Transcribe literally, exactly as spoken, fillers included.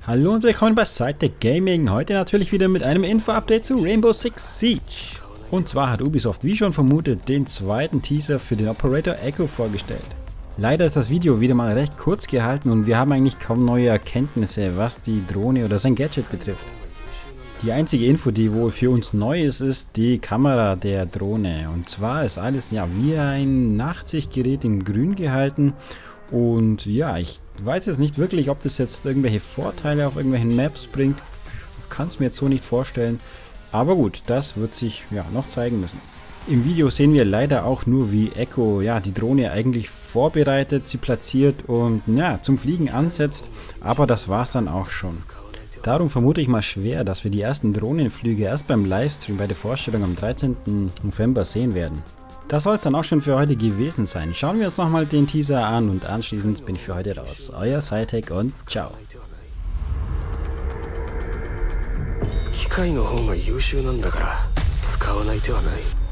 Hallo und willkommen bei Sidetech Gaming. Heute natürlich wieder mit einem Info-Update zu Rainbow Six Siege. Und zwar hat Ubisoft, wie schon vermutet, den zweiten Teaser für den Operator Echo vorgestellt. Leider ist das Video wieder mal recht kurz gehalten und wir haben eigentlich kaum neue Erkenntnisse, was die Drohne oder sein Gadget betrifft. Die einzige Info, die wohl für uns neu ist, ist die Kamera der Drohne. Und zwar ist alles ja wie ein Nachtsichtgerät in grün gehalten. Und ja, ich weiß jetzt nicht wirklich, ob das jetzt irgendwelche Vorteile auf irgendwelchen Maps bringt. Ich kann es mir jetzt so nicht vorstellen. Aber gut, das wird sich ja noch zeigen müssen. Im Video sehen wir leider auch nur, wie Echo ja die Drohne eigentlich vorbereitet, sie platziert und ja zum Fliegen ansetzt. Aber das war es dann auch schon. Darum vermute ich mal schwer, dass wir die ersten Drohnenflüge erst beim Livestream bei der Vorstellung am dreizehnten November sehen werden. Das soll es dann auch schon für heute gewesen sein. Schauen wir uns nochmal den Teaser an und anschließend bin ich für heute raus. Euer Sidetech und ciao. 機械の方が優秀なんだから使わない手はない。